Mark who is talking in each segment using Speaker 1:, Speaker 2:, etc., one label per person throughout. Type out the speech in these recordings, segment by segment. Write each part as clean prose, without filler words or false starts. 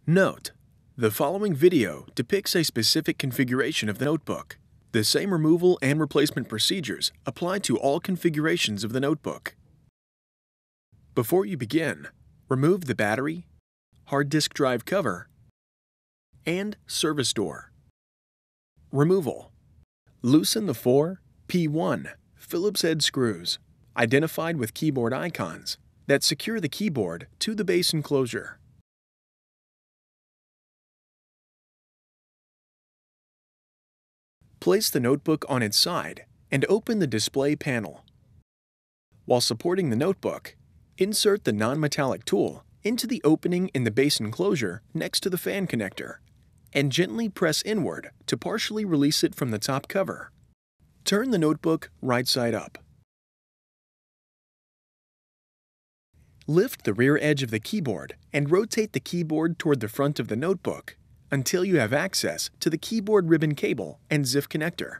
Speaker 1: Note: the following video depicts a specific configuration of the notebook. The same removal and replacement procedures apply to all configurations of the notebook. Before you begin, remove the battery, hard disk drive cover, and service door. Removal: loosen the 4 P1 Phillips-head screws, identified with keyboard icons, that secure the keyboard to the base enclosure. Place the notebook on its side and open the display panel. While supporting the notebook, insert the non-metallic tool into the opening in the base enclosure next to the fan connector and gently press inward to partially release it from the top cover. Turn the notebook right side up. Lift the rear edge of the keyboard and rotate the keyboard toward the front of the notebook until you have access to the keyboard ribbon cable and ZIF connector.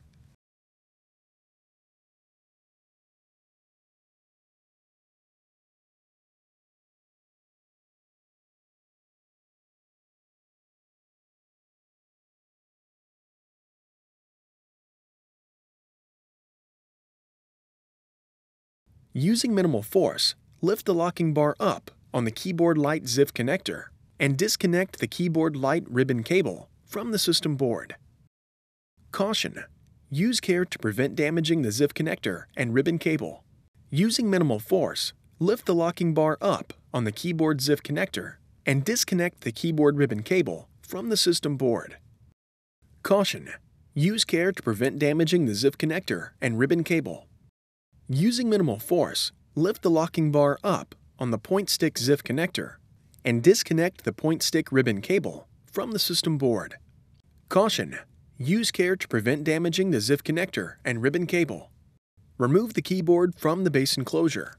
Speaker 1: Using minimal force, lift the locking bar up on the keyboard light ZIF connector and disconnect the keyboard light ribbon cable from the system board. Caution: use care to prevent damaging the ZIF connector and ribbon cable. Using minimal force, lift the locking bar up on the keyboard ZIF connector and disconnect the keyboard ribbon cable from the system board. Caution: use care to prevent damaging the ZIF connector and ribbon cable. Using minimal force, lift the locking bar up on the point stick ZIF connector and disconnect the point stick ribbon cable from the system board. Caution: use care to prevent damaging the ZIF connector and ribbon cable. Remove the keyboard from the base enclosure.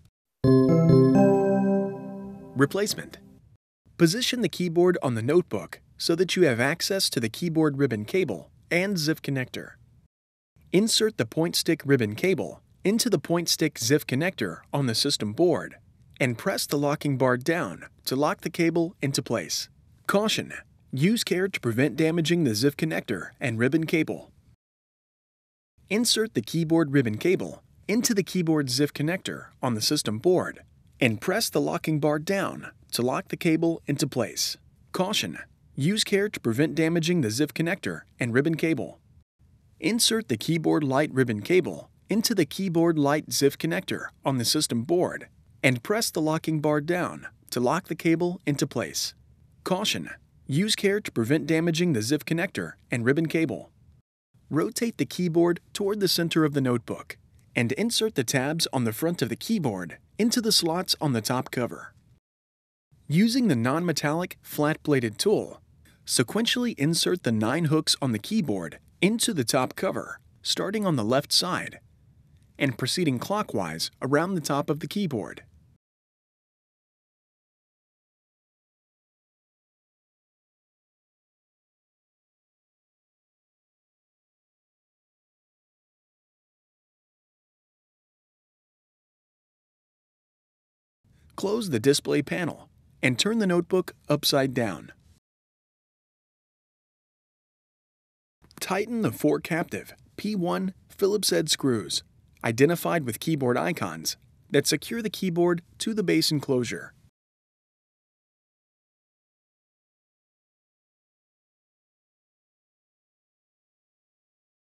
Speaker 1: Replacement: position the keyboard on the notebook so that you have access to the keyboard ribbon cable and ZIF connector. Insert the point stick ribbon cable into the point stick ZIF connector on the system board and press the locking bar down to lock the cable into place. Caution: use care to prevent damaging the ZIF connector and ribbon cable. Insert the keyboard ribbon cable into the keyboard ZIF connector on the system board and press the locking bar down to lock the cable into place. Caution: use care to prevent damaging the ZIF connector and ribbon cable. Insert the keyboard light ribbon cable into the keyboard light ZIF connector on the system board and press the locking bar down to lock the cable into place. Caution: use care to prevent damaging the ZIF connector and ribbon cable. Rotate the keyboard toward the center of the notebook and insert the tabs on the front of the keyboard into the slots on the top cover. Using the non-metallic flat-bladed tool, sequentially insert the 9 hooks on the keyboard into the top cover, starting on the left side and proceeding clockwise around the top of the keyboard. Close the display panel and turn the notebook upside down. Tighten the 4 captive P1 Phillips-head screws, identified with keyboard icons, that secure the keyboard to the base enclosure.